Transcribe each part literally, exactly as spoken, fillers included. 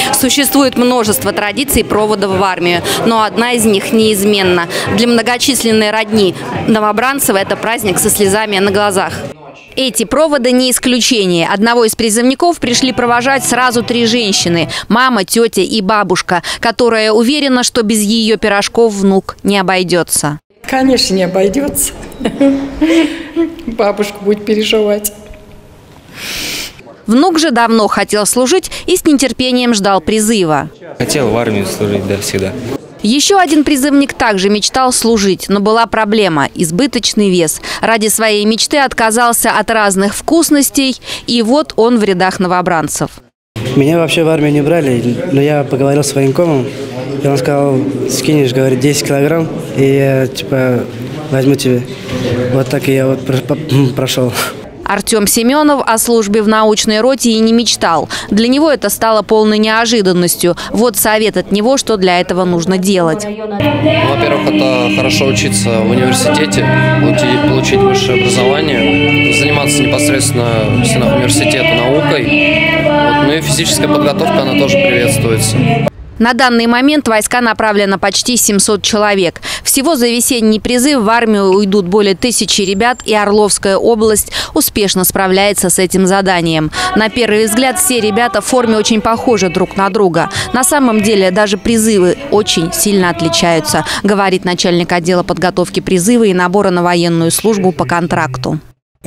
Существует множество традиций проводов в армию, но одна из них неизменна. Для многочисленной родни новобранцев это праздник со слезами на глазах. Эти проводы не исключение. Одного из призывников пришли провожать сразу три женщины – мама, тетя и бабушка, которая уверена, что без ее пирожков внук не обойдется. Конечно, не обойдется. Бабушка будет переживать. Внук же давно хотел служить и с нетерпением ждал призыва. Хотел в армию служить, да, всегда. Еще один призывник также мечтал служить, но была проблема – избыточный вес. Ради своей мечты отказался от разных вкусностей, и вот он в рядах новобранцев. Меня вообще в армию не брали, но я поговорил с военкомом, и он сказал: скинешь, говорит, десять килограмм, и я, типа, возьму тебе. Вот так и я вот прошел. Артем Семенов о службе в научной роте и не мечтал. Для него это стало полной неожиданностью. Вот совет от него, что для этого нужно делать. Во-первых, это хорошо учиться в университете, получить высшее образование, заниматься непосредственно в стенах университета наукой. Вот. Ну и физическая подготовка, она тоже приветствуется. На данный момент войска направлено почти семьсот человек. Всего за весенний призыв в армию уйдут более тысячи ребят, и Орловская область успешно справляется с этим заданием. На первый взгляд все ребята в форме очень похожи друг на друга. На самом деле даже призывы очень сильно отличаются, говорит начальник отдела подготовки призыва и набора на военную службу по контракту.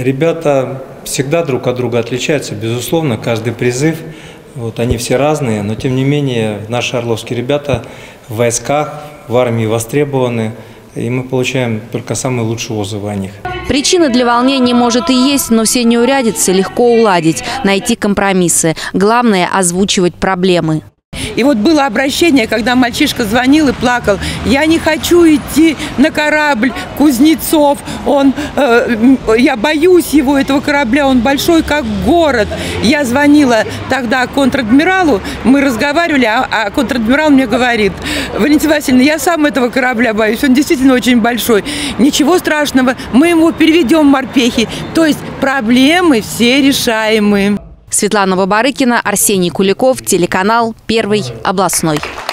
Ребята всегда друг от друга отличаются, безусловно, каждый призыв. Вот, они все разные, но тем не менее наши орловские ребята в войсках, в армии востребованы, и мы получаем только самые лучшие отзывы о них. Причины для волнения может и есть, но все неурядицы легко уладить, найти компромиссы. Главное – озвучивать проблемы. И вот было обращение, когда мальчишка звонил и плакал: я не хочу идти на корабль Кузнецов, он, э, я боюсь его, этого корабля, он большой как город. Я звонила тогда контр-адмиралу, мы разговаривали, а, а контр-адмирал мне говорит: Валентина Васильевна, я сам этого корабля боюсь, он действительно очень большой. Ничего страшного, мы его переведем в морпехи. То есть проблемы все решаемые. Светлана Бабарыкина, Арсений Куликов, телеканал «Первый областной».